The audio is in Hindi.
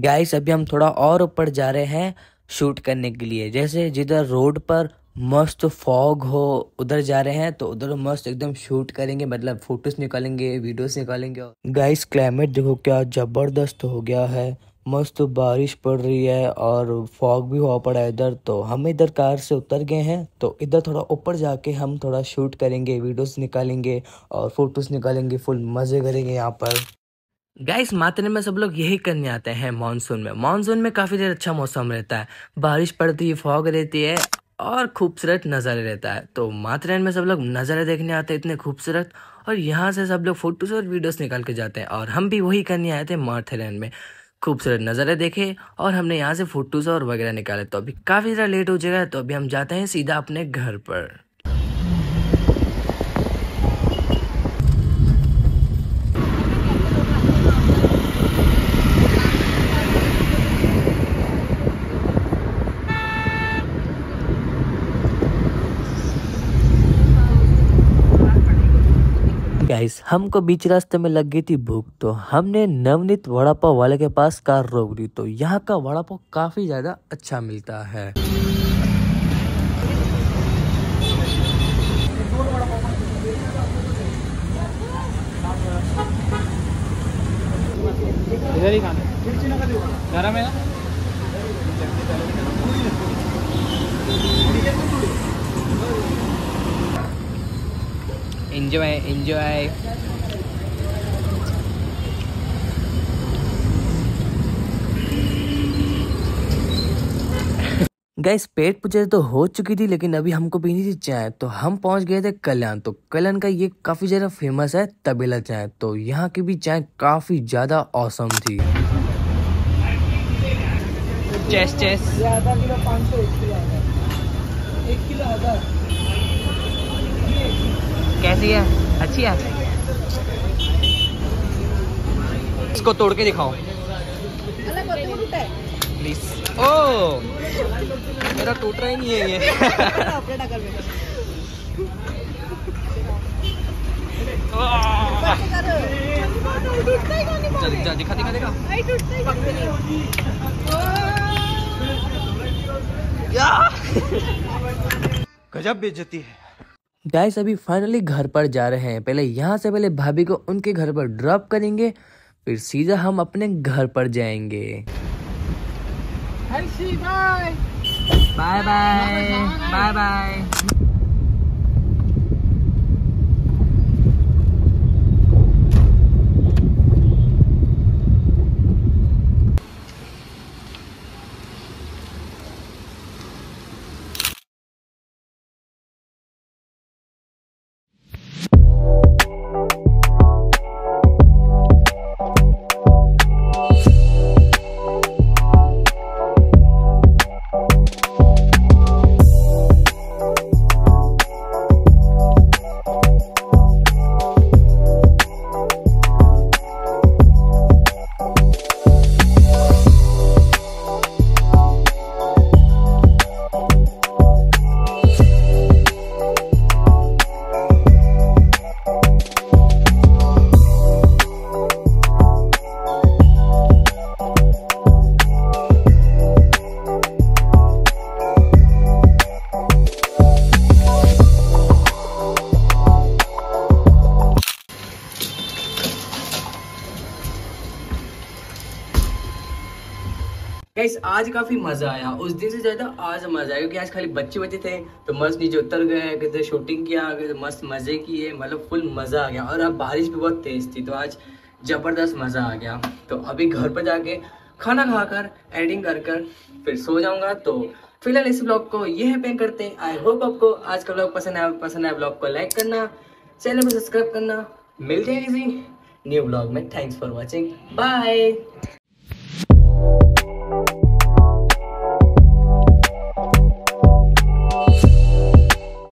गाइस अभी हम थोड़ा और ऊपर जा रहे हैं शूट करने के लिए। जैसे जिधर रोड पर मस्त फॉग हो उधर जा रहे हैं, तो उधर मस्त एकदम शूट करेंगे, मतलब फोटोज निकालेंगे, वीडियोस निकालेंगे। गाइस क्लाइमेट देखो क्या जबरदस्त हो गया है, मस्त बारिश पड़ रही है और फॉग भी हुआ पड़ा है इधर। तो हम इधर कार से उतर गए हैं, तो इधर थोड़ा ऊपर जाके हम थोड़ा शूट करेंगे, वीडियोस निकालेंगे और फोटोज निकालेंगे, फुल मजे करेंगे यहाँ पर। गाइस माथेरन में सब लोग यही करने आते हैं मानसून में। मानसून में काफी देर अच्छा मौसम रहता है, बारिश पड़ती है, फॉग रहती है और खूबसूरत नज़ारे रहता है। तो माथेरन में सब लोग नज़ारे देखने आते हैं इतने खूबसूरत, और यहाँ से सब लोग फोटोज और वीडियोस निकाल के जाते हैं। और हम भी वही करने आए थे माथेरन में, खूबसूरत नज़ारे देखे और हमने यहाँ से फोटोज और वगैरह निकाले। तो अभी काफ़ी ज़्यादा लेट हो जाएगा, तो अभी हम जाते हैं सीधा अपने घर पर। गाइस हमको बीच रास्ते में लग गई थी भूख, तो हमने नवनीत वड़ा पाव वाले के पास कार रोक दी। तो यहाँ का वड़ा पाव काफी ज्यादा अच्छा मिलता है। इधर ही खाना गरम है ना। Enjoy enjoy. गाइस पेट पूजा तो हो चुकी थी, लेकिन अभी हमको पीनी थी चाय। तो हम पहुंच गए थे कल्याण। तो कल्याण का ये काफी ज्यादा फेमस है तबेला चाय। तो यहाँ की भी चाय काफी ज्यादा औसम थी। चेस चेस आधा किलो 500, 1 किलो 1 किलो 1000। कैसी है? अच्छी है। इसको तोड़ के दिखाओ अलग होते वो टूटा है प्लीज। ओ मेरा टूट रहा ही नहीं है ये। अपडेट कर मेरा चल दिखा दिखा दिखा। आई टूटता ही गजब बेइज्जती है। गाइस अभी फाइनली घर पर जा रहे हैं। पहले यहाँ से पहले भाभी को उनके घर पर ड्रॉप करेंगे, फिर सीधा हम अपने घर पर जाएंगे। Bye bye bye bye bye. Guys आज काफी मजा आया, उस दिन से ज्यादा आज मजा आया, क्योंकि आज खाली बच्चे बच्चे थे तो मस्त नीचे उतर गए, कितने शूटिंग किया, कितने मस्त मजे किए, मतलब फुल मजा आ गया। और अब बारिश भी बहुत तेज थी, तो आज जबरदस्त मजा आ गया। तो अभी घर पर जाके खाना खाकर एडिटिंग कर कर फिर सो जाऊंगा। तो फिलहाल इस ब्लॉग को ये पे करते हैं। आई होप आपको आज का ब्लॉग पसंद आया ब्लॉग को लाइक करना, चैनल को सब्सक्राइब करना। मिलते हैं किसी न्यू ब्लॉग में। Thanks for watching, bye.